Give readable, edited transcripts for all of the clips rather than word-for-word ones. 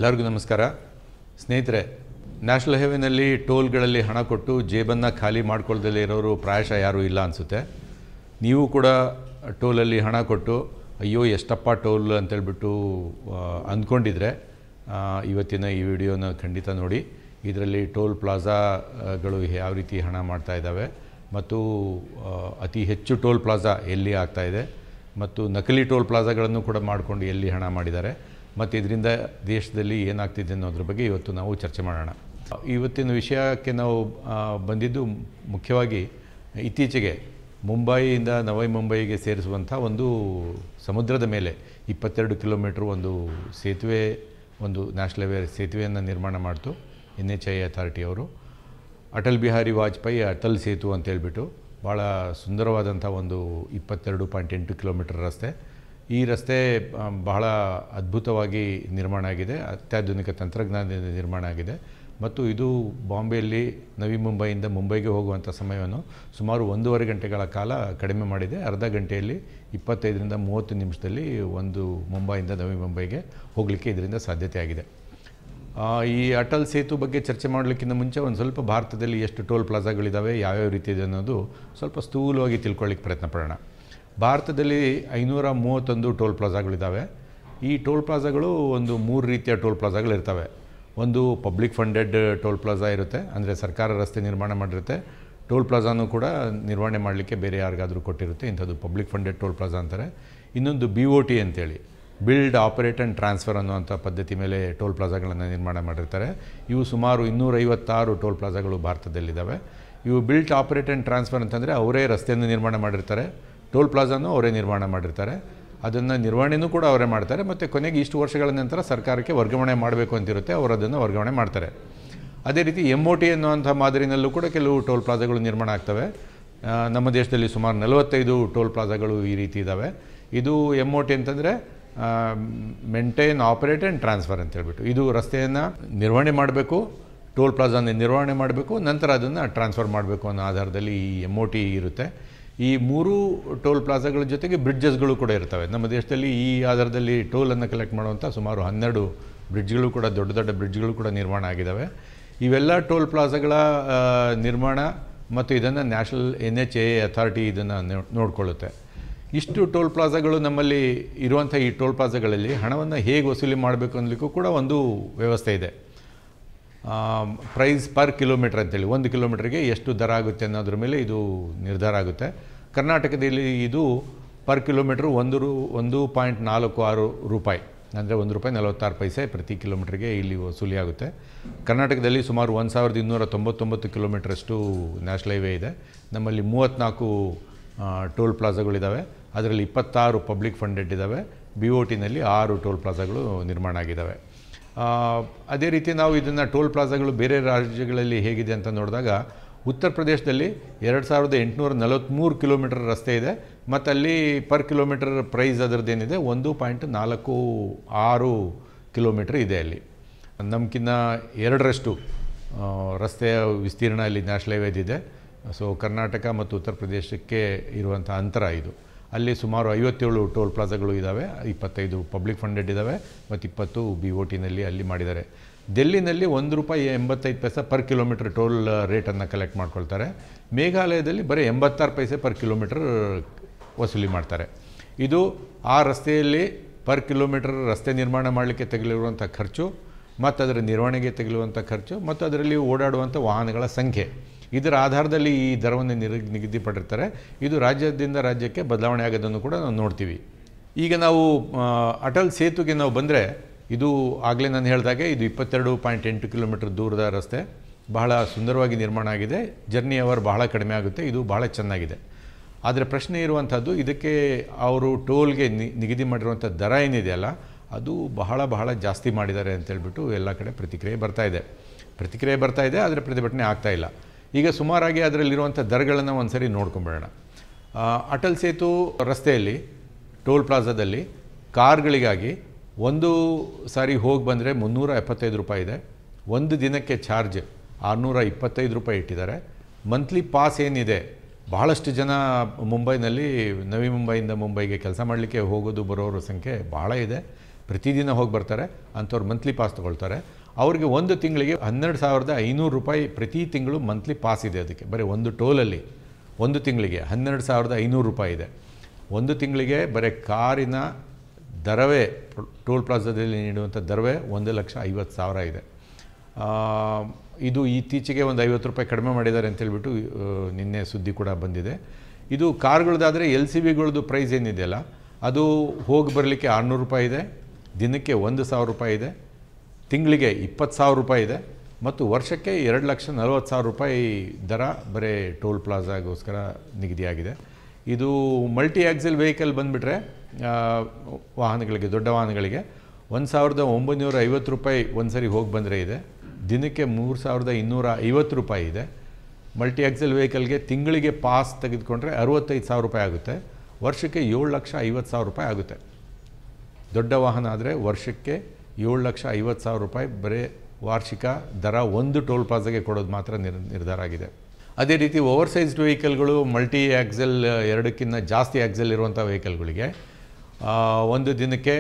ಎಲ್ಲರಿಗೂ ನಮಸ್ಕಾರ ಸ್ನೇಹಿತರೆ. ನ್ಯಾಷನಲ್ ಹೈವೇನಲ್ಲಿ ಟೋಲ್ಗಳಲ್ಲಿ ಹಣ ಕೊಟ್ಟು ಜೇಬನ್ನು ಖಾಲಿ ಮಾಡ್ಕೊಳ್ಳದಲ್ಲೇ ಇರೋರು ಪ್ರಾಯಶಃ ಯಾರೂ ಇಲ್ಲ ಅನಿಸುತ್ತೆ. ನೀವು ಕೂಡ ಟೋಲಲ್ಲಿ ಹಣ ಕೊಟ್ಟು ಅಯ್ಯೋ ಎಷ್ಟಪ್ಪ ಟೋಲ್ ಅಂತೇಳ್ಬಿಟ್ಟು ಅಂದ್ಕೊಂಡಿದ್ರೆ ಇವತ್ತಿನ ಈ ವಿಡಿಯೋನ ಖಂಡಿತ ನೋಡಿ. ಇದರಲ್ಲಿ ಟೋಲ್ ಪ್ಲಾಜಾಗಳು ಯಾವ ರೀತಿ ಹಣ ಮಾಡ್ತಾ ಇದ್ದಾವೆ ಮತ್ತು ಅತಿ ಹೆಚ್ಚು ಟೋಲ್ ಪ್ಲಾಜಾ ಎಲ್ಲಿ ಆಗ್ತಾಯಿದೆ ಮತ್ತು ನಕಲಿ ಟೋಲ್ ಪ್ಲಾಜಾಗಳನ್ನು ಕೂಡ ಮಾಡಿಕೊಂಡು ಎಲ್ಲಿ ಹಣ ಮಾಡಿದ್ದಾರೆ ಮತ್ತು ಇದರಿಂದ ದೇಶದಲ್ಲಿ ಏನಾಗ್ತಿದೆ ಅನ್ನೋದ್ರ ಬಗ್ಗೆ ಇವತ್ತು ನಾವು ಚರ್ಚೆ ಮಾಡೋಣ. ಇವತ್ತಿನ ವಿಷಯಕ್ಕೆ ನಾವು ಬಂದಿದ್ದು ಮುಖ್ಯವಾಗಿ ಇತ್ತೀಚೆಗೆ ಮುಂಬೈಯಿಂದ ನವಿ ಮುಂಬೈಗೆ ಸೇರಿಸುವಂಥ ಒಂದು ಸಮುದ್ರದ ಮೇಲೆ 22 ಕಿಲೋಮೀಟ್ರ್ ಒಂದು ಸೇತುವೆ, ಒಂದು ನ್ಯಾಷನಲ್ ಹೈವೇ ಸೇತುವೆಯನ್ನು ನಿರ್ಮಾಣ ಮಾಡ್ತು NHAI ಅಥಾರಿಟಿ ಅವರು. ಅಟಲ್ ಬಿಹಾರಿ ವಾಜಪೇಯಿ ಅಟಲ್ ಸೇತು ಅಂತೇಳ್ಬಿಟ್ಟು ಭಾಳ ಸುಂದರವಾದಂಥ ಒಂದು 22.8 ಕಿಲೋಮೀಟರ್ ರಸ್ತೆ. ಈ ರಸ್ತೆ ಬಹಳ ಅದ್ಭುತವಾಗಿ ನಿರ್ಮಾಣ ಆಗಿದೆ, ಅತ್ಯಾಧುನಿಕ ತಂತ್ರಜ್ಞಾನದಿಂದ ನಿರ್ಮಾಣ ಆಗಿದೆ ಮತ್ತು ಇದು ಬಾಂಬೆಯಲ್ಲಿ ನವಿ ಮುಂಬೈಯಿಂದ ಮುಂಬೈಗೆ ಹೋಗುವಂಥ ಸಮಯವನ್ನು ಸುಮಾರು 1.5 ಗಂಟೆಗಳ ಕಾಲ ಕಡಿಮೆ ಮಾಡಿದೆ. ಅರ್ಧ ಗಂಟೆಯಲ್ಲಿ 25ರಿಂದ 30 ನಿಮಿಷದಲ್ಲಿ ಒಂದು ಮುಂಬೈಯಿಂದ ನವಿ ಮುಂಬೈಗೆ ಹೋಗಲಿಕ್ಕೆ ಇದರಿಂದ ಸಾಧ್ಯತೆ ಆಗಿದೆ. ಈ ಅಟಲ್ ಸೇತು ಬಗ್ಗೆ ಚರ್ಚೆ ಮಾಡಲಿಕ್ಕಿಂತ ಮುಂಚೆ ಒಂದು ಸ್ವಲ್ಪ ಭಾರತದಲ್ಲಿ ಎಷ್ಟು ಟೋಲ್ ಪ್ಲಾಜಾಗಳಿದ್ದಾವೆ, ಯಾವ್ಯಾವ ರೀತಿ ಇದೆ ಅನ್ನೋದು ಸ್ವಲ್ಪ ಸ್ಥೂಲವಾಗಿ ತಿಳ್ಕೊಳ್ಳಿಕ್ಕೆ ಪ್ರಯತ್ನ ಪಡೋಣ. ಭಾರತದಲ್ಲಿ 531 ಟೋಲ್ ಪ್ಲಾಜಾಗಳಿದ್ದಾವೆ. ಈ ಟೋಲ್ ಪ್ಲಾಜಾಗಳು ಒಂದು 3 ರೀತಿಯ ಟೋಲ್ ಪ್ಲಾಜಾಗಳಿರ್ತವೆ. ಒಂದು ಪಬ್ಲಿಕ್ ಫಂಡೆಡ್ ಟೋಲ್ ಪ್ಲಾಜಾ ಇರುತ್ತೆ, ಅಂದರೆ ಸರ್ಕಾರ ರಸ್ತೆ ನಿರ್ಮಾಣ ಮಾಡಿರುತ್ತೆ. ಟೋಲ್ ಪ್ಲಾಜಾನೂ ಕೂಡ ನಿರ್ವಹಣೆ ಮಾಡಲಿಕ್ಕೆ ಬೇರೆ ಯಾರಿಗಾದರೂ ಕೊಟ್ಟಿರುತ್ತೆ, ಇಂಥದ್ದು ಪಬ್ಲಿಕ್ ಫಂಡೆಡ್ ಟೋಲ್ ಪ್ಲಾಜಾ ಅಂತಾರೆ. ಇನ್ನೊಂದು BOT ಅಂತೇಳಿ, ಬಿಲ್ಡ್ ಆಪರೇಟ್ ಆ್ಯಂಡ್ ಟ್ರಾನ್ಸ್ಫರ್ ಅನ್ನುವಂಥ ಪದ್ಧತಿ ಮೇಲೆ ಟೋಲ್ ಪ್ಲಾಜಾಗಳನ್ನು ನಿರ್ಮಾಣ ಮಾಡಿರ್ತಾರೆ. ಇವು ಸುಮಾರು 256 ಟೋಲ್ ಪ್ಲಾಜಾಗಳು ಭಾರತದಲ್ಲಿದ್ದಾವೆ. ಇವು ಬಿಲ್ಡ್ ಆಪರೇಟ್ ಆ್ಯಂಡ್ ಟ್ರಾನ್ಸ್ಫರ್ ಅಂತಂದರೆ ಅವರೇ ರಸ್ತೆಯನ್ನು ನಿರ್ಮಾಣ ಮಾಡಿರ್ತಾರೆ, ಟೋಲ್ ಪ್ಲಾಜಾನೂ ಅವರೇ ನಿರ್ಮಾಣ ಮಾಡಿರ್ತಾರೆ, ಅದನ್ನು ನಿರ್ವಹಣೆಯೂ ಕೂಡ ಅವರೇ ಮಾಡ್ತಾರೆ ಮತ್ತು ಕೊನೆಗೆ ಇಷ್ಟು ವರ್ಷಗಳ ನಂತರ ಸರ್ಕಾರಕ್ಕೆ ವರ್ಗಾವಣೆ ಮಾಡಬೇಕು ಅಂತಿರುತ್ತೆ, ಅವರು ಅದನ್ನು ವರ್ಗಾವಣೆ ಮಾಡ್ತಾರೆ. ಅದೇ ರೀತಿ MOT ಅನ್ನುವಂಥ ಮಾದರಿನಲ್ಲೂ ಕೂಡ ಕೆಲವು ಟೋಲ್ ಪ್ಲಾಜಾಗಳು ನಿರ್ಮಾಣ ಆಗ್ತವೆ. ನಮ್ಮ ದೇಶದಲ್ಲಿ ಸುಮಾರು 45 ಟೋಲ್ ಪ್ಲಾಜಾಗಳು ಈ ರೀತಿ ಇದ್ದಾವೆ. ಇದು MOT ಅಂತಂದರೆ ಮೇಂಟೈನ್ ಆಪರೇಟ್ ಆ್ಯಂಡ್ ಟ್ರಾನ್ಸ್ಫರ್ ಅಂತೇಳ್ಬಿಟ್ಟು, ಇದು ರಸ್ತೆಯನ್ನು ನಿರ್ವಹಣೆ ಮಾಡಬೇಕು, ಟೋಲ್ ಪ್ಲಾಜಾನ ನಿರ್ವಹಣೆ ಮಾಡಬೇಕು, ನಂತರ ಅದನ್ನು ಟ್ರಾನ್ಸ್ಫರ್ ಮಾಡಬೇಕು ಅನ್ನೋ ಆಧಾರದಲ್ಲಿ ಈ MOT ಇರುತ್ತೆ. ಈ 3 ಟೋಲ್ ಪ್ಲಾಜಾಗಳ ಜೊತೆಗೆ ಬ್ರಿಡ್ಜಸ್ಗಳು ಕೂಡ ಇರ್ತವೆ. ನಮ್ಮ ದೇಶದಲ್ಲಿ ಈ ಆಧಾರದಲ್ಲಿ ಟೋಲನ್ನು ಕಲೆಕ್ಟ್ ಮಾಡುವಂಥ ಸುಮಾರು 12 ಬ್ರಿಡ್ಜ್ಗಳು ಕೂಡ, ದೊಡ್ಡ ದೊಡ್ಡ ಬ್ರಿಡ್ಜ್ಗಳು ಕೂಡ ನಿರ್ಮಾಣ ಆಗಿದ್ದಾವೆ. ಇವೆಲ್ಲ ಟೋಲ್ ಪ್ಲಾಜಾಗಳ ನಿರ್ಮಾಣ ಮತ್ತು ಇದನ್ನು ನ್ಯಾಷನಲ್ NHAI ಅಥಾರಿಟಿ ಇದನ್ನು ನೋಡಿಕೊಳ್ಳುತ್ತೆ. ಇಷ್ಟು ಟೋಲ್ ಪ್ಲಾಜಾಗಳು ನಮ್ಮಲ್ಲಿ ಇರುವಂಥ ಈ ಟೋಲ್ ಪ್ಲಾಜಾಗಳಲ್ಲಿ ಹಣವನ್ನು ಹೇಗೆ ವಸೂಲಿ ಮಾಡಬೇಕು ಅನ್ನಲಿಕ್ಕೂ ಕೂಡ ಒಂದು ವ್ಯವಸ್ಥೆ ಇದೆ. ಪ್ರೈಸ್ ಪರ್ ಕಿಲೋಮೀಟ್ರ್ ಅಂತೇಳಿ, 1 ಕಿಲೋಮೀಟ್ರಿಗೆ ಎಷ್ಟು ದರ ಆಗುತ್ತೆ ಅನ್ನೋದ್ರ ಮೇಲೆ ಇದು ನಿರ್ಧಾರ ಆಗುತ್ತೆ. ಕರ್ನಾಟಕದಲ್ಲಿ ಇದು ಪರ್ ಕಿಲೋಮೀಟ್ರ್ 1.46 ರೂಪಾಯಿ, ಅಂದರೆ ₹1.46 ಪ್ರತಿ ಕಿಲೋಮೀಟ್ರಿಗೆ ಇಲ್ಲಿ ವಸೂಲಿ ಆಗುತ್ತೆ. ಕರ್ನಾಟಕದಲ್ಲಿ ಸುಮಾರು 1299 ಕಿಲೋಮೀಟ್ರಷ್ಟು ನ್ಯಾಷನಲ್ ಹೈವೇ ಇದೆ. ನಮ್ಮಲ್ಲಿ 34 ಟೋಲ್ ಪ್ಲಾಜಾಗಳಿದ್ದಾವೆ, ಅದರಲ್ಲಿ 26 ಪಬ್ಲಿಕ್ ಫಂಡೆಡ್ ಇದ್ದಾವೆ. BOTನಲ್ಲಿ 6 ಟೋಲ್ ಪ್ಲಾಜಾಗಳು ನಿರ್ಮಾಣ ಆಗಿದ್ದಾವೆ. ಅದೇ ರೀತಿ ನಾವು ಇದನ್ನು ಟೋಲ್ ಪ್ಲಾಜಾಗಳು ಬೇರೆ ರಾಜ್ಯಗಳಲ್ಲಿ ಹೇಗಿದೆ ಅಂತ ನೋಡಿದಾಗ, ಉತ್ತರ ಪ್ರದೇಶದಲ್ಲಿ 2843 ಕಿಲೋಮೀಟರ್ ರಸ್ತೆ ಇದೆ ಮತ್ತು ಅಲ್ಲಿ ಪರ್ ಕಿಲೋಮೀಟರ್ ಪ್ರೈಸ್ ಅದರದ್ದೇನಿದೆ 1.46 ಕಿಲೋಮೀಟ್ರ್ ಇದೆ. ಅಲ್ಲಿ ನಮಗಿನ್ನ 2ರಷ್ಟು ರಸ್ತೆಯ ವಿಸ್ತೀರ್ಣ ಅಲ್ಲಿ ನ್ಯಾಷನಲ್ ಹೈವೇದಿದೆ. ಸೊ ಕರ್ನಾಟಕ ಮತ್ತು ಉತ್ತರ ಪ್ರದೇಶಕ್ಕೆ ಇರುವಂಥ ಅಂತರ ಇದು. ಅಲ್ಲಿ ಸುಮಾರು 57 ಟೋಲ್ ಪ್ಲಾಜಾಗಳು ಇದ್ದಾವೆ, 25 ಪಬ್ಲಿಕ್ ಫಂಡೆಡ್ ಇದ್ದಾವೆ ಮತ್ತು 20 BOTನಲ್ಲಿ ಅಲ್ಲಿ ಮಾಡಿದ್ದಾರೆ. ಡೆಲ್ಲಿನಲ್ಲಿ ₹1.85 ಪರ್ ಕಿಲೋಮೀಟ್ರ್ ಟೋಲ್ ರೇಟನ್ನು ಕಲೆಕ್ಟ್ ಮಾಡ್ಕೊಳ್ತಾರೆ. ಮೇಘಾಲಯದಲ್ಲಿ ಬರೀ 86 ಪೈಸೆ ಪರ್ ಕಿಲೋಮೀಟ್ರ್ ವಸೂಲಿ ಮಾಡ್ತಾರೆ. ಇದು ಆ ರಸ್ತೆಯಲ್ಲಿ ಪರ್ ಕಿಲೋಮೀಟ್ರ್ ರಸ್ತೆ ನಿರ್ಮಾಣ ಮಾಡಲಿಕ್ಕೆ ತೆಗೆದಿರುವಂಥ ಖರ್ಚು ಮತ್ತು ಅದರ ನಿರ್ವಹಣೆಗೆ ತೆಗೆದುವಂಥ ಖರ್ಚು ಮತ್ತು ಅದರಲ್ಲಿ ಓಡಾಡುವಂಥ ವಾಹನಗಳ ಸಂಖ್ಯೆ, ಇದರ ಆಧಾರದಲ್ಲಿ ಈ ದರವನ್ನು ನಿಗದಿಪಟ್ಟಿರ್ತಾರೆ. ಇದು ರಾಜ್ಯದಿಂದ ರಾಜ್ಯಕ್ಕೆ ಬದಲಾವಣೆ ಆಗೋದನ್ನು ಕೂಡ ನಾವು ನೋಡ್ತೀವಿ. ಈಗ ನಾವು ಅಟಲ್ ಸೇತುಗೆ ನಾವು ಬಂದರೆ, ಇದು ಆಗಲೇ ನಾನು ಹೇಳಿದಾಗೆ ಇದು 22.8 ಕಿಲೋಮೀಟ್ರ್ ದೂರದ ರಸ್ತೆ, ಬಹಳ ಸುಂದರವಾಗಿ ನಿರ್ಮಾಣ ಆಗಿದೆ. ಜರ್ನಿ ಅವರ್ ಬಹಳ ಕಡಿಮೆ ಆಗುತ್ತೆ, ಇದು ಬಹಳ ಚೆನ್ನಾಗಿದೆ. ಆದರೆ ಪ್ರಶ್ನೆ ಇರುವಂಥದ್ದು, ಇದಕ್ಕೆ ಅವರು ಟೋಲ್ಗೆ ನಿಗದಿ ಮಾಡಿರುವಂಥ ದರ ಏನಿದೆಯಲ್ಲ, ಅದು ಬಹಳ ಜಾಸ್ತಿ ಮಾಡಿದ್ದಾರೆ ಅಂತೇಳ್ಬಿಟ್ಟು ಎಲ್ಲ ಕಡೆ ಪ್ರತಿಕ್ರಿಯೆ ಬರ್ತಾ ಇದೆ, ಆದರೆ ಪ್ರತಿಭಟನೆ ಆಗ್ತಾಯಿಲ್ಲ. ಈಗ ಸುಮಾರಾಗಿ ಅದರಲ್ಲಿರುವಂಥ ದರಗಳನ್ನು ಒಂದು ಸರಿ ನೋಡ್ಕೊಂಬಿಡೋಣ. ಅಟಲ್ ಸೇತು ರಸ್ತೆಯಲ್ಲಿ ಟೋಲ್ ಪ್ಲಾಜಾದಲ್ಲಿ ಕಾರ್ಗಳಿಗಾಗಿ ಒಂದು ಸಾರಿ ಹೋಗಿ ಬಂದರೆ ₹375 ಇದೆ. ಒಂದು ದಿನಕ್ಕೆ ಚಾರ್ಜ್ ₹625 ಇಟ್ಟಿದ್ದಾರೆ. ಮಂತ್ಲಿ ಪಾಸ್ ಏನಿದೆ, ಬಹಳಷ್ಟು ಜನ ಮುಂಬೈನಲ್ಲಿ ನವಿ ಮುಂಬೈಯಿಂದ ಮುಂಬೈಗೆ ಕೆಲಸ ಮಾಡಲಿಕ್ಕೆ ಹೋಗೋದು ಬರೋರ ಸಂಖ್ಯೆ ಬಹಳ ಇದೆ. ಪ್ರತಿದಿನ ಹೋಗಿ ಬರ್ತಾರೆ ಅಂಥವ್ರು ಮಂತ್ಲಿ ಪಾಸ್ ತೊಗೊಳ್ತಾರೆ. ಅವ್ರಿಗೆ ಒಂದು ತಿಂಗಳಿಗೆ 12,500 ರೂಪಾಯಿ ಪ್ರತಿ ತಿಂಗಳು ಮಂತ್ಲಿ ಪಾಸ್ ಇದೆ. ಅದಕ್ಕೆ ಬರೀ ಒಂದು ಟೋಲಲ್ಲಿ ಒಂದು ತಿಂಗಳಿಗೆ 12,500 ರೂಪಾಯಿ ಇದೆ. ಒಂದು ತಿಂಗಳಿಗೆ ಬರೀ ಕಾರಿನ ದರವೇ ಟೋಲ್ ಪ್ಲಾಜಾದಲ್ಲಿ ನೀಡುವಂಥ ದರವೇ 1,50,000 ಇದೆ. ಇದು ಇತ್ತೀಚೆಗೆ ಒಂದು 50 ರೂಪಾಯಿ ಕಡಿಮೆ ಮಾಡಿದ್ದಾರೆ ಅಂತೇಳ್ಬಿಟ್ಟು ನಿನ್ನೆ ಸುದ್ದಿ ಕೂಡ ಬಂದಿದೆ. ಇದು ಕಾರ್ಗಳದಾದರೆ LCVಗಳದ್ದು ಪ್ರೈಸ್ ಏನಿದೆಯಲ್ಲ ಅದು ಹೋಗಿ ಬರಲಿಕ್ಕೆ 600 ರೂಪಾಯಿ ಇದೆ, ದಿನಕ್ಕೆ 1,000 ರೂಪಾಯಿ ಇದೆ, ತಿಂಗಳಿಗೆ 20,000 ರೂಪಾಯಿ ಇದೆ ಮತ್ತು ವರ್ಷಕ್ಕೆ 2,40,000 ರೂಪಾಯಿ ದರ ಬರೀ ಟೋಲ್ ಪ್ಲಾಜಾಗೋಸ್ಕರ ನಿಗದಿಯಾಗಿದೆ. ಇದು ಮಲ್ಟಿ ಆಕ್ಸೆಲ್ ವೆಹಿಕಲ್ ಬಂದುಬಿಟ್ರೆ ವಾಹನಗಳಿಗೆ, ದೊಡ್ಡ ವಾಹನಗಳಿಗೆ 1,950 ರೂಪಾಯಿ ಒಂದು ಸರಿ ಹೋಗಿ ಬಂದರೆ ಇದೆ, ದಿನಕ್ಕೆ 3,250 ರೂಪಾಯಿ ಇದೆ. ಮಲ್ಟಿ ಆಕ್ಸೆಲ್ ವೆಹಿಕಲ್ಗೆ ತಿಂಗಳಿಗೆ ಪಾಸ್ ತೆಗೆದುಕೊಂಡ್ರೆ 65,000 ರೂಪಾಯಿ ಆಗುತ್ತೆ, ವರ್ಷಕ್ಕೆ 7,50,000 ರೂಪಾಯಿ ಆಗುತ್ತೆ. ದೊಡ್ಡ ವಾಹನ ಆದರೆ ವರ್ಷಕ್ಕೆ 7,50,000 ರೂಪಾಯಿ ಬರೀ ವಾರ್ಷಿಕ ದರ ಒಂದು ಟೋಲ್ ಪ್ಲಾಜಾಗೆ ಕೊಡೋದು ಮಾತ್ರ ನಿರ್ಧಾರ ಆಗಿದೆ. ಅದೇ ರೀತಿ ಓವರ್ಸೈಸ್ಡ್ ವೆಹಿಕಲ್ಗಳು, ಮಲ್ಟಿ ಆಕ್ಸೆಲ್ 2ಕ್ಕಿಂತ ಜಾಸ್ತಿ ಆಕ್ಸೆಲ್ ಇರುವಂಥ ವೆಹಿಕಲ್ಗಳಿಗೆ ಒಂದು ದಿನಕ್ಕೆ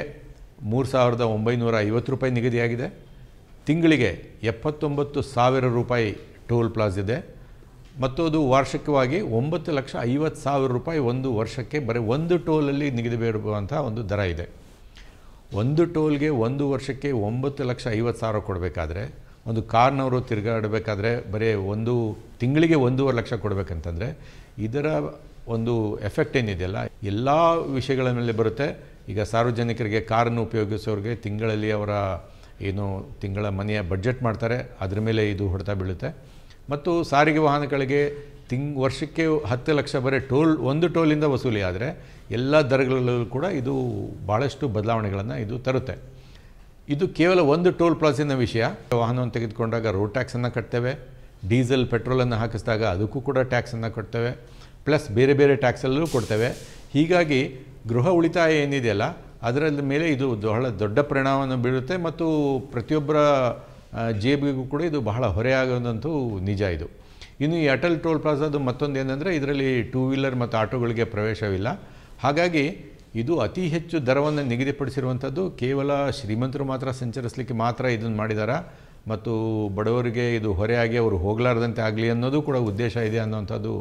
3,950 ರೂಪಾಯಿ ನಿಗದಿಯಾಗಿದೆ, ತಿಂಗಳಿಗೆ 79,000 ರೂಪಾಯಿ ಟೋಲ್ ಪ್ಲಾಜ್ ಇದೆ ಮತ್ತು ಅದು ವಾರ್ಷಿಕವಾಗಿ 9,50,000 ರೂಪಾಯಿ ಒಂದು ವರ್ಷಕ್ಕೆ ಬರೀ ಒಂದು ಟೋಲಲ್ಲಿ ನಿಗದಿಪಡಿಸುವಂಥ ಒಂದು ದರ ಇದೆ. ಒಂದು ಟೋಲ್ಗೆ ಒಂದು ವರ್ಷಕ್ಕೆ 9,50,000 ಕೊಡಬೇಕಾದ್ರೆ, ಒಂದು ಕಾರ್ನವರು ತಿರುಗಾಡಬೇಕಾದ್ರೆ ಬರೀ ಒಂದು ತಿಂಗಳಿಗೆ 1.5 ಲಕ್ಷ ಕೊಡಬೇಕಂತಂದರೆ ಇದರ ಒಂದು ಎಫೆಕ್ಟ್ ಏನಿದೆಯಲ್ಲ ಎಲ್ಲ ವಿಷಯಗಳ ಮೇಲೆ ಬರುತ್ತೆ. ಈಗ ಸಾರ್ವಜನಿಕರಿಗೆ ಕಾರನ್ನು ಉಪಯೋಗಿಸೋರಿಗೆ ತಿಂಗಳಲ್ಲಿ ಅವರ ಏನು ತಿಂಗಳ ಮನೆಯ ಬಡ್ಜೆಟ್ ಮಾಡ್ತಾರೆ, ಅದರ ಮೇಲೆ ಇದು ಹೊಡೆತ ಬೀಳುತ್ತೆ. ಮತ್ತು ಸಾರಿಗೆ ವಾಹನಗಳಿಗೆ ವರ್ಷಕ್ಕೆ 10 ಲಕ್ಷ ಬರೀ ಒಂದು ಟೋಲಿಂದ ವಸೂಲಿ ಆದರೆ ಎಲ್ಲ ದರಗಳಲ್ಲೂ ಕೂಡ ಇದು ಭಾಳಷ್ಟು ಬದಲಾವಣೆಗಳನ್ನು ಇದು ತರುತ್ತೆ. ಇದು ಕೇವಲ ಒಂದು ಟೋಲ್ ಪ್ಲಾಜಿನ ವಿಷಯ. ವಾಹನವನ್ನು ತೆಗೆದುಕೊಂಡಾಗ ರೋಡ್ ಟ್ಯಾಕ್ಸನ್ನು ಕಟ್ತೇವೆ, ಡೀಸೆಲ್ ಪೆಟ್ರೋಲನ್ನು ಹಾಕಿಸಿದಾಗ ಅದಕ್ಕೂ ಕೂಡ ಟ್ಯಾಕ್ಸನ್ನು ಕೊಡ್ತೇವೆ, ಪ್ಲಸ್ ಬೇರೆ ಬೇರೆ ಟ್ಯಾಕ್ಸಲ್ಲೂ ಕೊಡ್ತೇವೆ. ಹೀಗಾಗಿ ಗೃಹ ಉಳಿತಾಯ ಏನಿದೆಯಲ್ಲ ಅದರ ಮೇಲೆ ಇದು ಬಹಳ ದೊಡ್ಡ ಪರಿಣಾಮವನ್ನು ಬೀರುತ್ತೆ ಮತ್ತು ಪ್ರತಿಯೊಬ್ಬರ ಜೇಬಿಗೂ ಕೂಡ ಇದು ಬಹಳ ಹೊರೆಯಾಗೋದಂತೂ ನಿಜ. ಇದು ಇನ್ನು ಈ ಅಟಲ್ ಟೋಲ್ ಪ್ಲಾಜಾದು ಮತ್ತೊಂದು ಏನಂದರೆ ಇದರಲ್ಲಿ 2 ವೀಲರ್ ಮತ್ತು ಆಟೋಗಳಿಗೆ ಪ್ರವೇಶವಿಲ್ಲ. ಹಾಗಾಗಿ ಇದು ಅತಿ ಹೆಚ್ಚು ದರವನ್ನು ನಿಗದಿಪಡಿಸಿರುವಂಥದ್ದು ಕೇವಲ ಶ್ರೀಮಂತರು ಮಾತ್ರ ಸಂಚರಿಸಲಿಕ್ಕೆ ಮಾತ್ರ ಇದನ್ನು ಮಾಡಿದ್ದಾರೆ ಮತ್ತು ಬಡವರಿಗೆ ಇದು ಹೊರೆಯಾಗಿ ಅವರು ಹೋಗಲಾರದಂತೆ ಆಗಲಿ ಅನ್ನೋದು ಕೂಡ ಉದ್ದೇಶ ಇದೆ ಅನ್ನೋವಂಥದ್ದು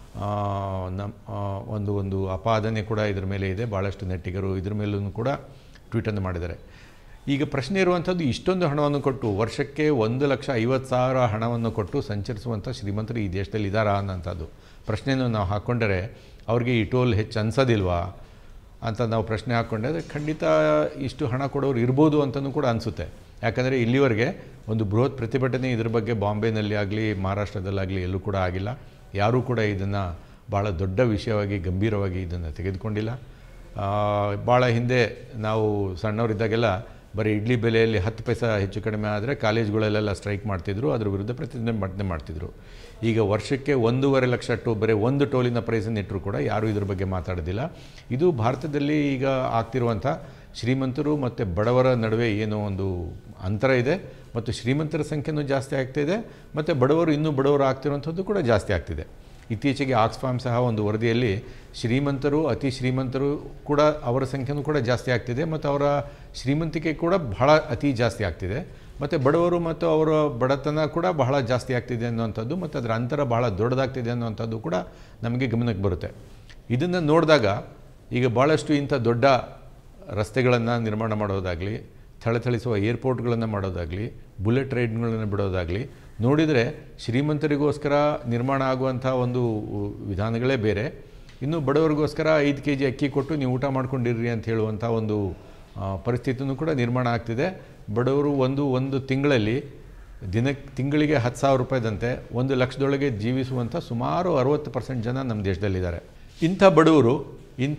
ಒಂದು ಅಪಾದನೆ ಕೂಡ ಇದರ ಮೇಲೆ ಇದೆ. ಭಾಳಷ್ಟು ನೆಟ್ಟಿಗರು ಇದ್ರ ಮೇಲೂ ಕೂಡ ಟ್ವೀಟನ್ನು ಮಾಡಿದ್ದಾರೆ. ಈಗ ಪ್ರಶ್ನೆ ಇರುವಂಥದ್ದು, ಇಷ್ಟೊಂದು ಹಣವನ್ನು ಕೊಟ್ಟು ವರ್ಷಕ್ಕೆ 1,50,000 ಹಣವನ್ನು ಕೊಟ್ಟು ಸಂಚರಿಸುವಂಥ ಶ್ರೀಮಂತರು ಈ ದೇಶದಲ್ಲಿ ಇದ್ದಾರಾ ಅನ್ನೋಂಥದ್ದು ಪ್ರಶ್ನೆಯನ್ನು ನಾವು ಹಾಕ್ಕೊಂಡರೆ ಅವ್ರಿಗೆ ಈ ಟೋಲ್ ಹೆಚ್ಚು ಅನ್ಸೋದಿಲ್ವಾ ಅಂತ ನಾವು ಪ್ರಶ್ನೆ ಹಾಕ್ಕೊಂಡ್ರೆ ಖಂಡಿತ ಇಷ್ಟು ಹಣ ಕೊಡೋರು ಇರ್ಬೋದು ಅಂತಲೂ ಕೂಡ ಅನಿಸುತ್ತೆ. ಯಾಕಂದರೆ ಇಲ್ಲಿವರೆಗೆ ಒಂದು ಬೃಹತ್ ಪ್ರತಿಭಟನೆ ಇದ್ರ ಬಗ್ಗೆ ಬಾಂಬೆನಲ್ಲಿ ಆಗಲಿ ಮಹಾರಾಷ್ಟ್ರದಲ್ಲಾಗಲಿ ಎಲ್ಲೂ ಕೂಡ ಆಗಿಲ್ಲ. ಯಾರೂ ಕೂಡ ಇದನ್ನು ಭಾಳ ದೊಡ್ಡ ವಿಷಯವಾಗಿ ಗಂಭೀರವಾಗಿ ಇದನ್ನು ತೆಗೆದುಕೊಂಡಿಲ್ಲ. ಭಾಳ ಹಿಂದೆ ನಾವು ಸಣ್ಣವರಿದ್ದಾಗೆಲ್ಲ ಬರೀ ಇಡ್ಲಿ ಬೆಲೆಯಲ್ಲಿ 10 ಪೈಸೆ ಹೆಚ್ಚು ಕಡಿಮೆ ಆದರೆ ಕಾಲೇಜ್ಗಳಲ್ಲೆಲ್ಲ ಸ್ಟ್ರೈಕ್ ಮಾಡ್ತಿದ್ರು, ಅದ್ರ ವಿರುದ್ಧ ಪ್ರತಿಭಟನೆ ಮಾಡ್ತಿದ್ರು. ಈಗ ವರ್ಷಕ್ಕೆ 1.5 ಲಕ್ಷ ಬರೀ ಒಂದು ಟೋಲಿನ ಪ್ರೈಸನ್ನು ಇಟ್ಟರೂ ಕೂಡ ಯಾರೂ ಇದ್ರ ಬಗ್ಗೆ ಮಾತಾಡೋದಿಲ್ಲ. ಇದು ಭಾರತದಲ್ಲಿ ಈಗ ಆಗ್ತಿರುವಂಥ ಶ್ರೀಮಂತರು ಮತ್ತು ಬಡವರ ನಡುವೆ ಏನೋ ಒಂದು ಅಂತರ ಇದೆ ಮತ್ತು ಶ್ರೀಮಂತರ ಸಂಖ್ಯೆನೂ ಜಾಸ್ತಿ ಆಗ್ತಾಯಿದೆ ಮತ್ತು ಬಡವರು ಇನ್ನೂ ಬಡವರು ಆಗ್ತಿರುವಂಥದ್ದು ಕೂಡ ಜಾಸ್ತಿ ಆಗ್ತಿದೆ. ಇತ್ತೀಚೆಗೆ ಆಕ್ಸ್ಫಾಮ್ ಸಹ ಒಂದು ವರದಿಯಲ್ಲಿ ಶ್ರೀಮಂತರು, ಅತಿ ಶ್ರೀಮಂತರು ಕೂಡ ಅವರ ಸಂಖ್ಯೆನೂ ಕೂಡ ಜಾಸ್ತಿ ಆಗ್ತಿದೆ ಮತ್ತು ಅವರ ಶ್ರೀಮಂತಿಕೆ ಕೂಡ ಬಹಳ ಅತಿ ಜಾಸ್ತಿ ಆಗ್ತಿದೆ ಮತ್ತು ಬಡವರು ಮತ್ತು ಅವರ ಬಡತನ ಕೂಡ ಬಹಳ ಜಾಸ್ತಿ ಆಗ್ತಿದೆ ಅನ್ನೋವಂಥದ್ದು ಮತ್ತು ಅದರ ಅಂತರ ಬಹಳ ದೊಡ್ಡದಾಗ್ತಿದೆ ಅನ್ನೋವಂಥದ್ದು ಕೂಡ ನಮಗೆ ಗಮನಕ್ಕೆ ಬರುತ್ತೆ. ಇದನ್ನು ನೋಡಿದಾಗ ಈಗ ಭಾಳಷ್ಟು ಇಂಥ ದೊಡ್ಡ ರಸ್ತೆಗಳನ್ನು ನಿರ್ಮಾಣ ಮಾಡೋದಾಗಲಿ, ಥಳಥಳಿಸುವ ಏರ್ಪೋರ್ಟ್ಗಳನ್ನು ಮಾಡೋದಾಗಲಿ, ಬುಲೆಟ್ ರೈಡ್ಗಳನ್ನು ಬಿಡೋದಾಗಲಿ ನೋಡಿದರೆ ಶ್ರೀಮಂತರಿಗೋಸ್ಕರ ನಿರ್ಮಾಣ ಆಗುವಂಥ ಒಂದು ವಿಧಾನಗಳೇ ಬೇರೆ. ಇನ್ನು ಬಡವರಿಗೋಸ್ಕರ 5 kg ಅಕ್ಕಿ ಕೊಟ್ಟು ನೀವು ಊಟ ಮಾಡ್ಕೊಂಡಿರ್ರಿ ಅಂತ ಹೇಳುವಂಥ ಒಂದು ಪರಿಸ್ಥಿತಿಯೂ ಕೂಡ ನಿರ್ಮಾಣ ಆಗ್ತಿದೆ. ಬಡವರು ಒಂದು ತಿಂಗಳಲ್ಲಿ ತಿಂಗಳಿಗೆ 10,000 ರೂಪಾಯಿದಂತೆ 1 ಲಕ್ಷದೊಳಗೆ ಜೀವಿಸುವಂಥ ಸುಮಾರು 60% ಜನ ನಮ್ಮ ದೇಶದಲ್ಲಿದ್ದಾರೆ. ಇಂಥ ಬಡವರು ಇಂಥ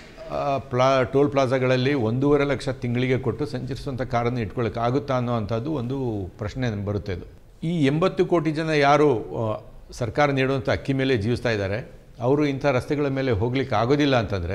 ಟೋಲ್ ಪ್ಲಾಜಾಗಳಲ್ಲಿ 1.5 ಲಕ್ಷ ತಿಂಗಳಿಗೆ ಕೊಟ್ಟು ಸಂಚರಿಸುವಂಥ ಕಾರನ್ನು ಇಟ್ಕೊಳ್ಳೋಕೆ ಆಗುತ್ತಾ ಅನ್ನೋವಂಥದ್ದು ಒಂದು ಪ್ರಶ್ನೆ ಬರುತ್ತೆ. ಇದು ಈ 80 ಕೋಟಿ ಜನ ಯಾರು ಸರ್ಕಾರ ನೀಡುವಂಥ ಅಕ್ಕಿ ಮೇಲೆ ಜೀವಿಸ್ತಾ ಇದ್ದಾರೆ, ಅವರು ಇಂಥ ರಸ್ತೆಗಳ ಮೇಲೆ ಹೋಗ್ಲಿಕ್ಕೆ ಆಗೋದಿಲ್ಲ ಅಂತಂದರೆ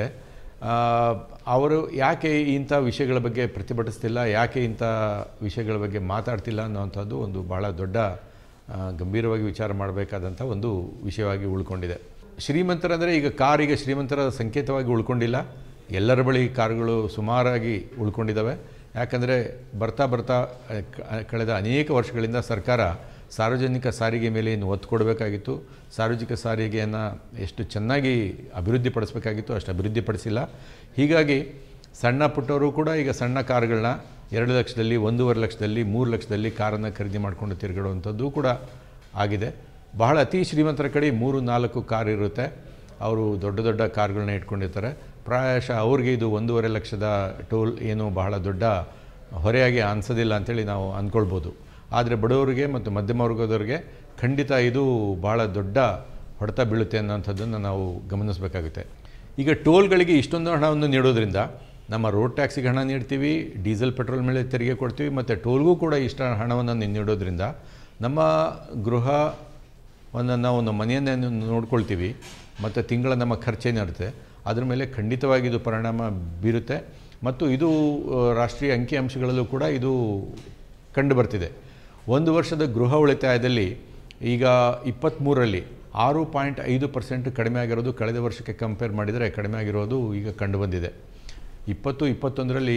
ಅವರು ಯಾಕೆ ಇಂಥ ವಿಷಯಗಳ ಬಗ್ಗೆ ಪ್ರತಿಭಟಿಸ್ತಿಲ್ಲ, ಯಾಕೆ ಇಂಥ ವಿಷಯಗಳ ಬಗ್ಗೆ ಮಾತಾಡ್ತಿಲ್ಲ ಅನ್ನೋವಂಥದ್ದು ಒಂದು ಭಾಳ ದೊಡ್ಡ ಗಂಭೀರವಾಗಿ ವಿಚಾರ ಮಾಡಬೇಕಾದಂಥ ಒಂದು ವಿಷಯವಾಗಿ ಉಳ್ಕೊಂಡಿದೆ. ಶ್ರೀಮಂತರಂದರೆ ಈಗ ಕಾರಿಗೆ ಶ್ರೀಮಂತರ ಸಂಕೇತವಾಗಿ ಉಳ್ಕೊಂಡಿಲ್ಲ, ಎಲ್ಲರ ಬಳಿ ಕಾರುಗಳು ಸುಮಾರಾಗಿ ಉಳ್ಕೊಂಡಿದ್ದಾವೆ. ಯಾಕಂದರೆ ಬರ್ತಾ ಬರ್ತಾ ಕಳೆದ ಅನೇಕ ವರ್ಷಗಳಿಂದ ಸರ್ಕಾರ ಸಾರ್ವಜನಿಕ ಸಾರಿಗೆ ಮೇಲೆ ಏನು ಒತ್ತು ಕೊಡಬೇಕಾಗಿತ್ತು, ಸಾರ್ವಜನಿಕ ಸಾರಿಗೆಯನ್ನು ಎಷ್ಟು ಚೆನ್ನಾಗಿ ಅಭಿವೃದ್ಧಿಪಡಿಸಬೇಕಾಗಿತ್ತು ಅಷ್ಟು ಅಭಿವೃದ್ಧಿಪಡಿಸಿಲ್ಲ. ಹೀಗಾಗಿ ಸಣ್ಣ ಪುಟ್ಟವರು ಕೂಡ ಈಗ ಸಣ್ಣ ಕಾರುಗಳನ್ನ 2 ಲಕ್ಷದಲ್ಲಿ, 1.5 ಲಕ್ಷದಲ್ಲಿ, 3 ಲಕ್ಷದಲ್ಲಿ ಕಾರನ್ನು ಖರೀದಿ ಮಾಡಿಕೊಂಡು ತಿರುಗಾಡುವಂಥದ್ದು ಕೂಡ ಆಗಿದೆ. ಬಹಳ ಅತಿ ಶ್ರೀಮಂತರ ಕಡೆ 3-4 ಕಾರ್ ಇರುತ್ತೆ, ಅವರು ದೊಡ್ಡ ದೊಡ್ಡ ಕಾರ್ಗಳನ್ನ ಇಟ್ಕೊಂಡಿರ್ತಾರೆ. ಪ್ರಾಯಶಃ ಅವ್ರಿಗೆ ಇದು 1.5 ಲಕ್ಷದ ಟೋಲ್ ಏನು ಬಹಳ ದೊಡ್ಡ ಹೊರೆಯಾಗಿ ಅನಿಸೋದಿಲ್ಲ ಅಂಥೇಳಿ ನಾವು ಅಂದ್ಕೊಳ್ಬೋದು. ಆದರೆ ಬಡವರಿಗೆ ಮತ್ತು ಮಧ್ಯಮ ವರ್ಗದವರಿಗೆ ಖಂಡಿತ ಇದು ಭಾಳ ದೊಡ್ಡ ಹೊಡೆತ ಬೀಳುತ್ತೆ ಅನ್ನೋಂಥದ್ದನ್ನು ನಾವು ಗಮನಿಸಬೇಕಾಗುತ್ತೆ. ಈಗ ಟೋಲ್ಗಳಿಗೆ ಇಷ್ಟೊಂದು ಹಣವನ್ನು ನೀಡೋದ್ರಿಂದ ನಮ್ಮ ರೋಡ್ ಟ್ಯಾಕ್ಸಿಗೆ ಹಣ ನೀಡ್ತೀವಿ, ಡೀಸೆಲ್ ಪೆಟ್ರೋಲ್ ಮೇಲೆ ತೆರಿಗೆ ಕೊಡ್ತೀವಿ, ಮತ್ತು ಟೋಲ್ಗೂ ಕೂಡ ಇಷ್ಟ ಹಣವನ್ನು ನೀಡೋದ್ರಿಂದ ನಮ್ಮ ಗೃಹವನ್ನು ನಾವು ನಮ್ಮ ಮನೆಯನ್ನು ನೋಡ್ಕೊಳ್ತೀವಿ ಮತ್ತು ತಿಂಗಳ ನಮ್ಮ ಖರ್ಚೇನಿರುತ್ತೆ ಅದ್ರ ಮೇಲೆ ಖಂಡಿತವಾಗಿ ಇದು ಪರಿಣಾಮ ಬೀರುತ್ತೆ. ಮತ್ತು ಇದು ರಾಷ್ಟ್ರೀಯ ಅಂಕಿಅಂಶಗಳಲ್ಲೂ ಕೂಡ ಇದು ಕಂಡು ಬರ್ತಿದೆ. 1 ವರ್ಷದ ಗೃಹ ಉಳಿತಾಯದಲ್ಲಿ ಈಗ 23ರಲ್ಲಿ 6.5% ಕಡಿಮೆ ಆಗಿರೋದು ಕಳೆದ ವರ್ಷಕ್ಕೆ ಕಂಪೇರ್ ಮಾಡಿದರೆ ಕಡಿಮೆ ಆಗಿರೋದು ಈಗ ಕಂಡುಬಂದಿದೆ. 2021ರಲ್ಲಿ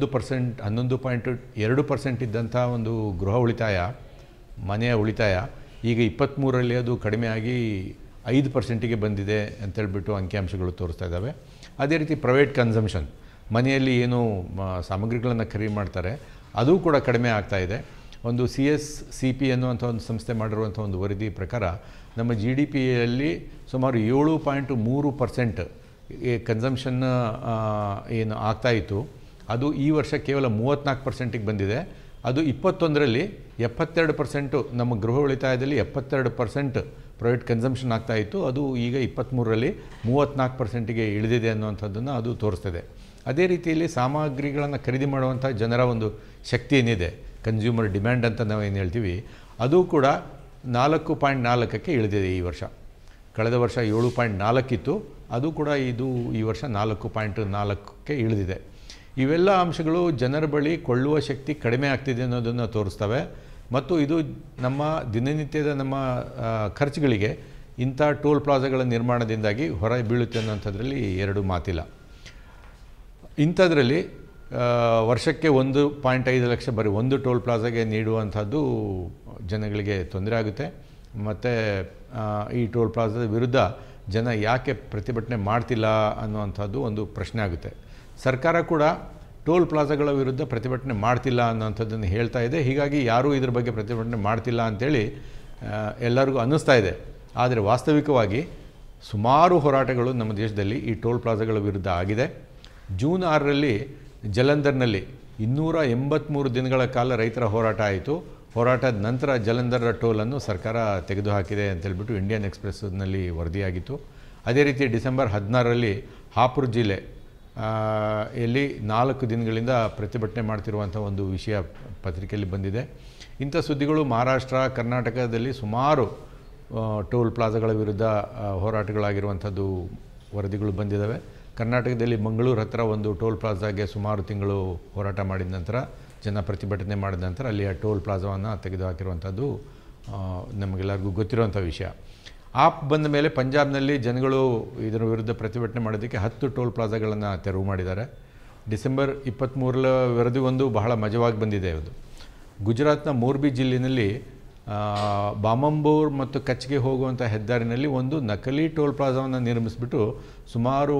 11.2% ಇದ್ದಂಥ ಒಂದು ಗೃಹ ಉಳಿತಾಯ, ಮನೆಯ ಉಳಿತಾಯ ಈಗ 23ರಲ್ಲಿ ಅದು ಕಡಿಮೆಯಾಗಿ 5%ಗೆ ಬಂದಿದೆ ಅಂತೇಳ್ಬಿಟ್ಟು ಅಂಕಿಅಂಶಗಳು ತೋರಿಸ್ತಾ ಇದ್ದಾವೆ. ಅದೇ ರೀತಿ ಪ್ರೈವೇಟ್ ಕನ್ಸಂಪ್ಷನ್, ಮನೆಯಲ್ಲಿ ಏನು ಸಾಮಗ್ರಿಗಳನ್ನು ಖರೀದಿ ಮಾಡ್ತಾರೆ ಅದು ಕೂಡ ಕಡಿಮೆ ಆಗ್ತಾ ಇದೆ. ಒಂದು CSCP ಅನ್ನುವಂಥ ಒಂದು ಸಂಸ್ಥೆ ಮಾಡಿರುವಂಥ ಒಂದು ವರದಿ ಪ್ರಕಾರ ನಮ್ಮ GDPಯಲ್ಲಿ ಸುಮಾರು 7.3% ಕನ್ಸಂಪ್ಷನ್ ಏನು ಆಗ್ತಾಯಿತ್ತು ಅದು ಈ ವರ್ಷ ಕೇವಲ 34%ಗೆ ಬಂದಿದೆ. ಅದು 21ರಲ್ಲಿ 72%, ನಮ್ಮ ಗೃಹ ಉಳಿತಾಯದಲ್ಲಿ 72% ಪ್ರೈವೇಟ್ ಕನ್ಸಂಪ್ಷನ್ ಆಗ್ತಾಯಿತ್ತು, ಅದು ಈಗ 23ರಲ್ಲಿ 34%ಗೆ ಇಳಿದಿದೆ ಅನ್ನುವಂಥದ್ದನ್ನು ಅದು ತೋರಿಸ್ತದೆ. ಅದೇ ರೀತಿಯಲ್ಲಿ ಸಾಮಗ್ರಿಗಳನ್ನು ಖರೀದಿ ಮಾಡುವಂಥ ಜನರ ಒಂದು ಶಕ್ತಿ ಏನಿದೆ, ಕನ್ಸ್ಯೂಮರ್ ಡಿಮ್ಯಾಂಡ್ ಅಂತ ನಾವು ಏನು ಹೇಳ್ತೀವಿ, ಅದು ಕೂಡ 4.4ಕ್ಕೆ ಇಳಿದಿದೆ ಈ ವರ್ಷ. ಕಳೆದ ವರ್ಷ 7.4 ಇತ್ತು, ಅದು ಕೂಡ ಈ ವರ್ಷ 4.4ಕ್ಕೆ ಇಳಿದಿದೆ. ಇವೆಲ್ಲ ಅಂಶಗಳು ಜನರ ಬಳಿ ಕೊಳ್ಳುವ ಶಕ್ತಿ ಕಡಿಮೆ ಆಗ್ತಿದೆ ಅನ್ನೋದನ್ನು ತೋರಿಸ್ತವೆ. ಮತ್ತು ಇದು ನಮ್ಮ ದಿನನಿತ್ಯದ ನಮ್ಮ ಖರ್ಚುಗಳಿಗೆ ಇಂಥ ಟೋಲ್ ಪ್ಲಾಜಾಗಳ ನಿರ್ಮಾಣದಿಂದಾಗಿ ಹೊರ ಬೀಳುತ್ತೆ ಅನ್ನೋಂಥದ್ರಲ್ಲಿ ಎರಡು ಮಾತಿಲ್ಲ. ಇಂಥದ್ರಲ್ಲಿ ವರ್ಷಕ್ಕೆ 1.5 ಲಕ್ಷ ಬರೀ ಒಂದು ಟೋಲ್ ಪ್ಲಾಜಾಗೆ ನೀಡುವಂಥದ್ದು ಜನಗಳಿಗೆ ತೊಂದರೆ ಆಗುತ್ತೆ. ಮತ್ತು ಈ ಟೋಲ್ ಪ್ಲಾಜಾದ ವಿರುದ್ಧ ಜನ ಯಾಕೆ ಪ್ರತಿಭಟನೆ ಮಾಡ್ತಿಲ್ಲ ಅನ್ನುವಂಥದ್ದು ಒಂದು ಪ್ರಶ್ನೆ ಆಗುತ್ತೆ. ಸರ್ಕಾರ ಕೂಡ ಟೋಲ್ ಪ್ಲಾಜಾಗಳ ವಿರುದ್ಧ ಪ್ರತಿಭಟನೆ ಮಾಡ್ತಿಲ್ಲ ಅನ್ನೋಂಥದ್ದನ್ನು ಹೇಳ್ತಾ ಇದೆ. ಹೀಗಾಗಿ ಯಾರೂ ಇದ್ರ ಬಗ್ಗೆ ಪ್ರತಿಭಟನೆ ಮಾಡ್ತಿಲ್ಲ ಅಂಥೇಳಿ ಎಲ್ಲರಿಗೂ ಅನ್ನಿಸ್ತಾ ಇದೆ. ಆದರೆ ವಾಸ್ತವಿಕವಾಗಿ ಸುಮಾರು ಹೋರಾಟಗಳು ನಮ್ಮ ದೇಶದಲ್ಲಿ ಈ ಟೋಲ್ ಪ್ಲಾಜಾಗಳ ವಿರುದ್ಧ ಆಗಿದೆ. ಜೂನ್ 6ರಲ್ಲಿ ಜಲಂಧರ್ನಲ್ಲಿ 283 ದಿನಗಳ ಕಾಲ ರೈತರ ಹೋರಾಟ ಆಯಿತು. ಹೋರಾಟದ ನಂತರ ಜಲಂಧರ ಟೋಲನ್ನು ಸರ್ಕಾರ ತೆಗೆದುಹಾಕಿದೆ ಅಂತೇಳ್ಬಿಟ್ಟು ಇಂಡಿಯನ್ ಎಕ್ಸ್‌ಪ್ರೆಸ್ನಲ್ಲಿ ವರದಿಯಾಗಿತ್ತು. ಅದೇ ರೀತಿ ಡಿಸೆಂಬರ್ 16ರಲ್ಲಿ ಹಾಪುರ ಜಿಲ್ಲೆ ಎಲ್ಲಿ 4 ದಿನಗಳಿಂದ ಪ್ರತಿಭಟನೆ ಮಾಡ್ತಿರುವಂಥ ಒಂದು ವಿಷಯ ಪತ್ರಿಕೆಯಲ್ಲಿ ಬಂದಿದೆ. ಇಂಥ ಸುದ್ದಿಗಳು ಮಹಾರಾಷ್ಟ್ರ, ಕರ್ನಾಟಕದಲ್ಲಿ ಸುಮಾರು ಟೋಲ್ ಪ್ಲಾಜಾಗಳ ವಿರುದ್ಧ ಹೋರಾಟಗಳಾಗಿರುವಂಥದ್ದು ವರದಿಗಳು ಬಂದಿದ್ದಾವೆ. ಕರ್ನಾಟಕದಲ್ಲಿ ಮಂಗಳೂರು ಹತ್ತಿರ ಒಂದು ಟೋಲ್ ಪ್ಲಾಜಾಗೆ ಸುಮಾರು ತಿಂಗಳು ಹೋರಾಟ ಮಾಡಿದ ನಂತರ, ಜನ ಪ್ರತಿಭಟನೆ ಮಾಡಿದ ನಂತರ ಅಲ್ಲಿ ಆ ಟೋಲ್ ಪ್ಲಾಜಾವನ್ನು ತೆಗೆದುಹಾಕಿರುವಂಥದ್ದು ನಮಗೆಲ್ಲರಿಗೂ ಗೊತ್ತಿರುವಂಥ ವಿಷಯ. ಆಪ್ ಬಂದ ಮೇಲೆ ಪಂಜಾಬ್ನಲ್ಲಿ ಜನಗಳು ಇದರ ವಿರುದ್ಧ ಪ್ರತಿಭಟನೆ ಮಾಡೋದಕ್ಕೆ 10 ಟೋಲ್ ಪ್ಲಾಜಾಗಳನ್ನು ತೆರವು ಮಾಡಿದ್ದಾರೆ. ಡಿಸೆಂಬರ್ 23ರ ವರದಿ ಒಂದು ಬಹಳ ಮಜವಾಗಿ ಬಂದಿದೆ. ಅದು ಗುಜರಾತ್ನ ಮೋರ್ಬಿ ಜಿಲ್ಲೆಯಲ್ಲಿ ಬಾಮಂಬೂರ್ ಮತ್ತು ಕಚ್ಗೆ ಹೋಗುವಂಥ ಹೆದ್ದಾರಿನಲ್ಲಿ ಒಂದು ನಕಲಿ ಟೋಲ್ ಪ್ಲಾಜಾವನ್ನು ನಿರ್ಮಿಸಿಬಿಟ್ಟು ಸುಮಾರು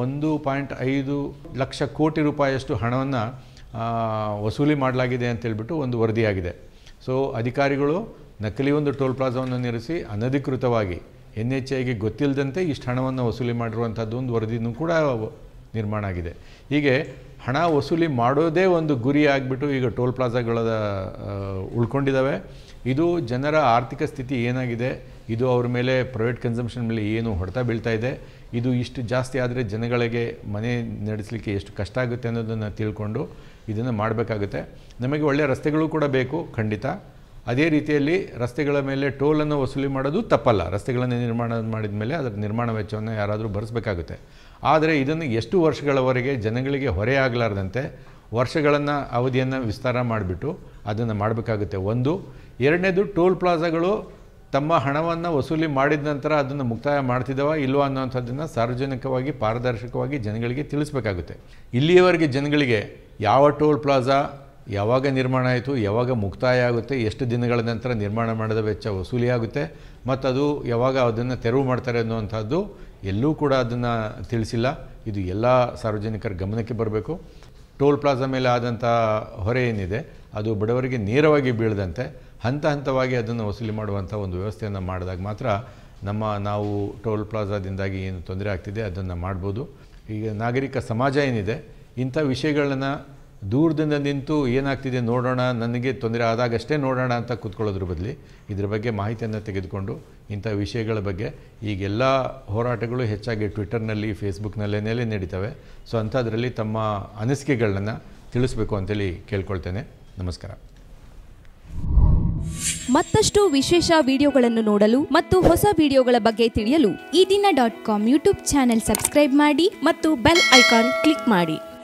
1.5 ಲಕ್ಷ ಕೋಟಿ ರೂಪಾಯಿಯಷ್ಟು ಹಣವನ್ನು ವಸೂಲಿ ಮಾಡಲಾಗಿದೆ ಅಂತೇಳ್ಬಿಟ್ಟು ಒಂದು ವರದಿಯಾಗಿದೆ. ಸೊ ಅಧಿಕಾರಿಗಳು ನಕಲಿ ಒಂದು ಟೋಲ್ ಪ್ಲಾಜಾವನ್ನು ನಿರ್ಮಿಸಿ ಅನಧಿಕೃತವಾಗಿ NHAಗೆ ಗೊತ್ತಿಲ್ಲದಂತೆ ಇಷ್ಟು ಹಣವನ್ನು ವಸೂಲಿ ಮಾಡಿರುವಂಥದ್ದು ಒಂದು ವರದಿನೂ ಕೂಡ ನಿರ್ಮಾಣ ಆಗಿದೆ. ಹೀಗೆ ಹಣ ವಸೂಲಿ ಮಾಡೋದೇ ಒಂದು ಗುರಿ ಆಗಿಬಿಟ್ಟು ಈಗ ಟೋಲ್ ಪ್ಲಾಜಾಗಳ ಉಳ್ಕೊಂಡಿದ್ದಾವೆ. ಇದು ಜನರ ಆರ್ಥಿಕ ಸ್ಥಿತಿ ಏನಾಗಿದೆ, ಇದು ಅವ್ರ ಮೇಲೆ ಪ್ರೈವೇಟ್ ಕನ್ಸಂಪ್ಷನ್ ಮೇಲೆ ಏನು ಹೊಡೆತ ಬೀಳ್ತಾ ಇದೆ, ಇದು ಇಷ್ಟು ಜಾಸ್ತಿ ಆದರೆ ಜನಗಳಿಗೆ ಮನೆ ನಡೆಸಲಿಕ್ಕೆ ಎಷ್ಟು ಕಷ್ಟ ಆಗುತ್ತೆ ಅನ್ನೋದನ್ನು ತಿಳ್ಕೊಂಡು ಇದನ್ನು ಮಾಡಬೇಕಾಗುತ್ತೆ. ನಮಗೆ ಒಳ್ಳೆಯ ರಸ್ತೆಗಳು ಕೂಡ ಬೇಕು ಖಂಡಿತ. ಅದೇ ರೀತಿಯಲ್ಲಿ ರಸ್ತೆಗಳ ಮೇಲೆ ಟೋಲನ್ನು ವಸೂಲಿ ಮಾಡೋದು ತಪ್ಪಲ್ಲ. ರಸ್ತೆಗಳನ್ನು ನಿರ್ಮಾಣ ಮಾಡಿದ ಮೇಲೆ ಅದರ ನಿರ್ಮಾಣ ವೆಚ್ಚವನ್ನು ಯಾರಾದರೂ ಭರಿಸಬೇಕಾಗುತ್ತೆ. ಆದರೆ ಇದನ್ನು ಎಷ್ಟು ವರ್ಷಗಳವರೆಗೆ ಜನಗಳಿಗೆ ಹೊರೆಯಾಗಲಾರ್ದಂತೆ ವರ್ಷಗಳನ್ನು ಅವಧಿಯನ್ನು ವಿಸ್ತಾರ ಮಾಡಿಬಿಟ್ಟು ಅದನ್ನು ಮಾಡಬೇಕಾಗುತ್ತೆ. ಒಂದು. ಎರಡನೇದು, ಟೋಲ್ ಪ್ಲಾಜಾಗಳು ತಮ್ಮ ಹಣವನ್ನು ವಸೂಲಿ ಮಾಡಿದ ನಂತರ ಅದನ್ನು ಮುಕ್ತಾಯ ಮಾಡ್ತಿದ್ದಾವ ಇಲ್ವಾ ಅನ್ನೋವಂಥದ್ದನ್ನು ಸಾರ್ವಜನಿಕವಾಗಿ ಪಾರದರ್ಶಕವಾಗಿ ಜನಗಳಿಗೆ ತಿಳಿಸ್ಬೇಕಾಗುತ್ತೆ. ಇಲ್ಲಿಯವರೆಗೆ ಜನಗಳಿಗೆ ಯಾವ ಟೋಲ್ ಪ್ಲಾಜಾ ಯಾವಾಗ ನಿರ್ಮಾಣ ಆಯಿತು, ಯಾವಾಗ ಮುಕ್ತಾಯ ಆಗುತ್ತೆ, ಎಷ್ಟು ದಿನಗಳ ನಂತರ ನಿರ್ಮಾಣ ಮಾಡಿದ ವೆಚ್ಚ ವಸೂಲಿ ಆಗುತ್ತೆ ಮತ್ತು ಅದು ಯಾವಾಗ ಅದನ್ನು ತೆರವು ಮಾಡ್ತಾರೆ ಅನ್ನುವಂಥದ್ದು ಎಲ್ಲೂ ಕೂಡ ಅದನ್ನು ತಿಳಿಸಿಲ್ಲ. ಇದು ಎಲ್ಲ ಸಾರ್ವಜನಿಕರ ಗಮನಕ್ಕೆ ಬರಬೇಕು. ಟೋಲ್ ಪ್ಲಾಜಾ ಮೇಲೆ ಆದಂಥ ಹೊರೆ ಏನಿದೆ ಅದು ಬಡವರಿಗೆ ನೇರವಾಗಿ ಬೀಳದಂತೆ ಹಂತ ಹಂತವಾಗಿ ಅದನ್ನು ವಸೂಲಿ ಮಾಡುವಂಥ ಒಂದು ವ್ಯವಸ್ಥೆಯನ್ನು ಮಾಡಿದಾಗ ಮಾತ್ರ ನಾವು ಟೋಲ್ ಪ್ಲಾಜಾದಿಂದಾಗಿ ಏನು ತೊಂದರೆ ಆಗ್ತಿದೆ ಅದನ್ನು ಮಾಡ್ಬೋದು. ಈಗ ನಾಗರಿಕ ಸಮಾಜ ಏನಿದೆ ಇಂಥ ವಿಷಯಗಳನ್ನು ದೂರದಿಂದ ನಿಂತು ಏನಾಗ್ತಿದೆ ನೋಡೋಣ, ನನಗೆ ತೊಂದರೆ ಆದಾಗಷ್ಟೇ ನೋಡೋಣ ಅಂತ ಕೂತ್ಕೊಳ್ಳೋದ್ರ ಬದಲು ಇದ್ರ ಬಗ್ಗೆ ಮಾಹಿತಿಯನ್ನು ತೆಗೆದುಕೊಂಡು ಇಂಥ ವಿಷಯಗಳ ಬಗ್ಗೆ ಈಗೆಲ್ಲ ಹೋರಾಟಗಳು ಹೆಚ್ಚಾಗಿ ಟ್ವಿಟ್ಟರ್ನಲ್ಲಿ ಫೇಸ್ಬುಕ್ನಲ್ಲೇ ನಡೀತವೆ. ಸೊ ಅಂಥದ್ರಲ್ಲಿ ತಮ್ಮ ಅನಿಸಿಕೆಗಳನ್ನ ತಿಳಿಸ್ಬೇಕು ಅಂತೇಳಿ ಕೇಳ್ಕೊಳ್ತೇನೆ. ನಮಸ್ಕಾರ. ಮತ್ತಷ್ಟು ವಿಶೇಷ ವಿಡಿಯೋಗಳನ್ನು ನೋಡಲು ಮತ್ತು ಹೊಸ ವಿಡಿಯೋಗಳ ಬಗ್ಗೆ ತಿಳಿಯಲು eDina.com ಯೂಟ್ಯೂಬ್ ಚಾನೆಲ್ ಸಬ್ಸ್ಕ್ರೈಬ್ ಮಾಡಿ ಮತ್ತು ಬೆಲ್ ಐಕಾನ್ ಕ್ಲಿಕ್ ಮಾಡಿ.